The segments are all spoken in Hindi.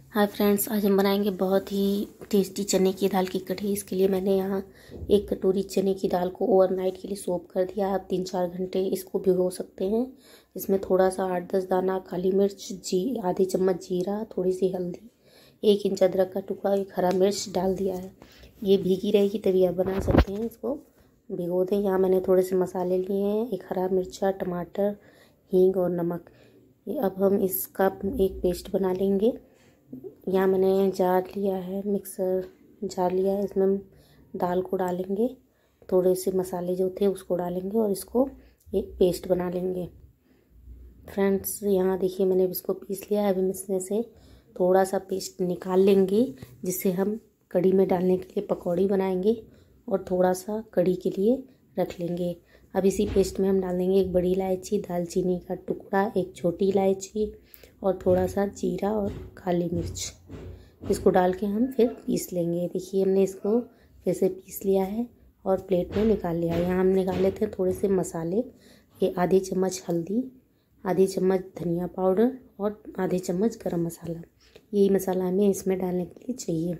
हाय फ्रेंड्स, आज हम बनाएंगे बहुत ही टेस्टी चने की दाल की कढ़ी। इसके लिए मैंने यहाँ 1 कटोरी चने की दाल को ओवरनाइट के लिए सोक कर दिया। आप 3-4 घंटे इसको भिगो सकते हैं। इसमें थोड़ा सा 8-10 दाना काली मिर्च, आधी चम्मच जीरा, थोड़ी सी हल्दी, 1 इंच अदरक का टुकड़ा, 1 हरा मिर्च डाल दिया है। ये भीगी रहेगी तभी आप बना सकते हैं। इसको भिगो दें। यहाँ मैंने थोड़े से मसाले लिए हैं, 1 हरा मिर्चा, टमाटर, हींग और नमक। अब हम इसका एक पेस्ट बना लेंगे। यहाँ मैंने जार लिया है, मिक्सर जार लिया है। इसमें दाल को डालेंगे, थोड़े से मसाले जो थे उसको डालेंगे और इसको एक पेस्ट बना लेंगे। फ्रेंड्स, यहाँ देखिए मैंने इसको पीस लिया है। अब इसमें से थोड़ा सा पेस्ट निकाल लेंगे, जिससे हम कढ़ी में डालने के लिए पकौड़ी बनाएंगे और थोड़ा सा कढ़ी के लिए रख लेंगे। अब इसी पेस्ट में हम डाल देंगे 1 बड़ी इलायची, दालचीनी का टुकड़ा, 1 छोटी इलायची और थोड़ा सा जीरा और काली मिर्च। इसको डाल के हम फिर पीस लेंगे। देखिए हमने इसको फिर से पीस लिया है और प्लेट में निकाल लिया है। यहाँ हम निकाले थे थोड़े से मसाले, ये आधी चम्मच हल्दी, आधी चम्मच धनिया पाउडर और आधी चम्मच गरम मसाला। यही मसाला हमें इसमें डालने के लिए चाहिए।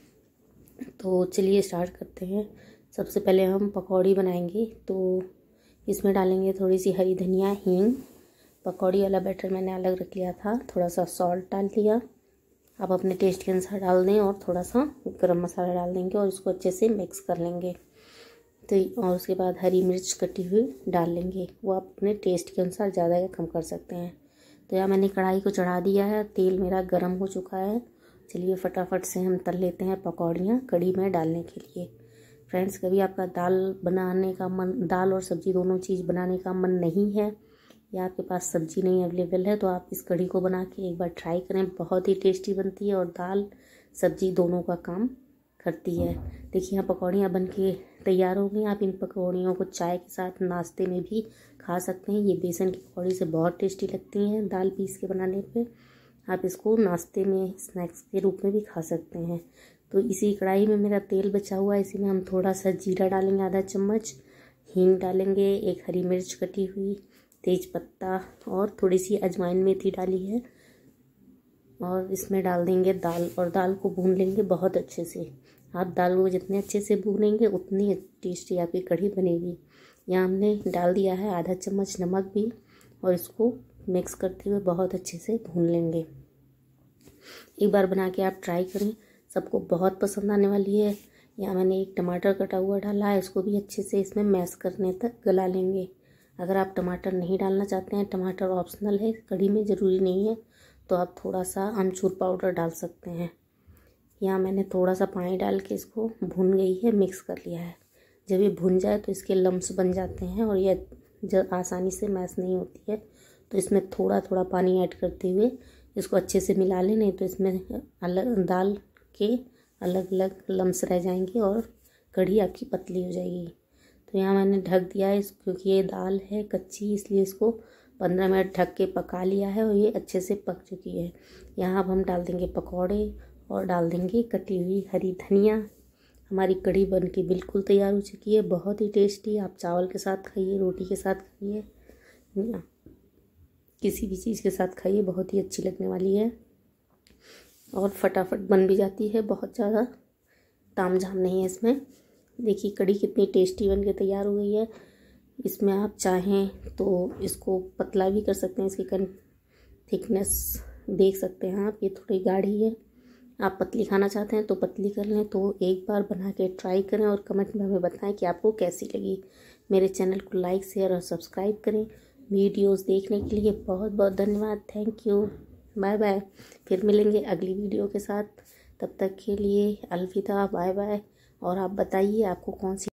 तो चलिए स्टार्ट करते हैं। सबसे पहले हम पकौड़ी बनाएंगे। तो इसमें डालेंगे थोड़ी सी हरी धनिया, हींग। पकौड़ी वाला बैटर मैंने अलग रख लिया था। थोड़ा सा सॉल्ट डाल दिया। आप अपने टेस्ट के अनुसार डाल दें और थोड़ा सा गरम मसाला डाल देंगे और इसको अच्छे से मिक्स कर लेंगे। तो और उसके बाद हरी मिर्च कटी हुई डाल लेंगे। वो आप अपने टेस्ट के अनुसार ज़्यादा या कम कर सकते हैं। तो यहाँ मैंने कढ़ाई को चढ़ा दिया है। तेल मेरा गर्म हो चुका है। चलिए फटाफट से हम तल लेते हैं पकौड़ियाँ कढ़ी में डालने के लिए। फ्रेंड्स, कभी आपका दाल और सब्ज़ी दोनों चीज़ बनाने का मन नहीं है या आपके पास सब्ज़ी नहीं अवेलेबल है, तो आप इस कढ़ी को बना के एक बार ट्राई करें। बहुत ही टेस्टी बनती है और दाल सब्ज़ी दोनों का काम करती है। देखिए यहाँ पकौड़ियाँ बन के तैयार हो गई। आप इन पकौड़ियों को चाय के साथ नाश्ते में भी खा सकते हैं। ये बेसन की पकौड़ी से बहुत टेस्टी लगती हैं। दाल पीस के बनाने पे आप इसको नाश्ते में स्नैक्स के रूप में भी खा सकते हैं। तो इसी कढ़ाई में मेरा तेल बचा हुआ है, इसी में हम थोड़ा सा जीरा डालेंगे, आधा चम्मच हींग डालेंगे, 1 हरी मिर्च कटी हुई, तेज पत्ता और थोड़ी सी अजवाइन मेथी डाली है और इसमें डाल देंगे दाल और दाल को भून लेंगे बहुत अच्छे से। आप दाल को जितने अच्छे से भूनेंगे उतनी टेस्टी आपकी कढ़ी बनेगी। यहाँ हमने डाल दिया है आधा चम्मच नमक भी और इसको मिक्स करते हुए बहुत अच्छे से भून लेंगे। एक बार बना के आप ट्राई करें, सबको बहुत पसंद आने वाली है। यहाँ मैंने 1 टमाटर कटा हुआ डाला है, इसको भी अच्छे से इसमें मैश करने तक गला लेंगे। अगर आप टमाटर नहीं डालना चाहते हैं, टमाटर ऑप्शनल है, कढ़ी में ज़रूरी नहीं है, तो आप थोड़ा सा अमचूर पाउडर डाल सकते हैं। यहाँ मैंने थोड़ा सा पानी डाल के इसको भून गई है, मिक्स कर लिया है। जब ये भुन जाए तो इसके लम्स बन जाते हैं और ये जब आसानी से मैश नहीं होती है, तो इसमें थोड़ा थोड़ा पानी ऐड करते हुए इसको अच्छे से मिला लें, नहीं तो इसमें दाल के अलग अलग लम्स रह जाएंगे और कढ़ी आपकी पतली हो जाएगी। तो यहाँ मैंने ढक दिया है क्योंकि ये दाल है कच्ची, इसलिए इसको 15 मिनट ढक के पका लिया है और ये अच्छे से पक चुकी है। यहाँ अब हम डाल देंगे पकौड़े और डाल देंगे कटी हुई हरी धनिया। हमारी कढ़ी बन के बिल्कुल तैयार हो चुकी है। बहुत ही टेस्टी। आप चावल के साथ खाइए, रोटी के साथ खाइए, किसी भी चीज़ के साथ खाइए, बहुत ही अच्छी लगने वाली है और फटाफट बन भी जाती है। बहुत ज़्यादा तामझाम नहीं है इसमें। देखिए कढ़ी कितनी टेस्टी बन के तैयार हो गई है। इसमें आप चाहें तो इसको पतला भी कर सकते हैं, इसकी थिकनेस देख सकते हैं आप, ये थोड़ी गाढ़ी है। आप पतली खाना चाहते हैं तो पतली कर लें। तो एक बार बना के ट्राई करें और कमेंट में हमें बताएं कि आपको कैसी लगी। मेरे चैनल को लाइक, शेयर और सब्सक्राइब करें। वीडियोस देखने के लिए बहुत बहुत धन्यवाद। Thank you. Bye bye. फिर मिलेंगे अगली वीडियो के साथ। तब तक के लिए अलविदा, बाय बाय। और आप बताइए आपको कौन सी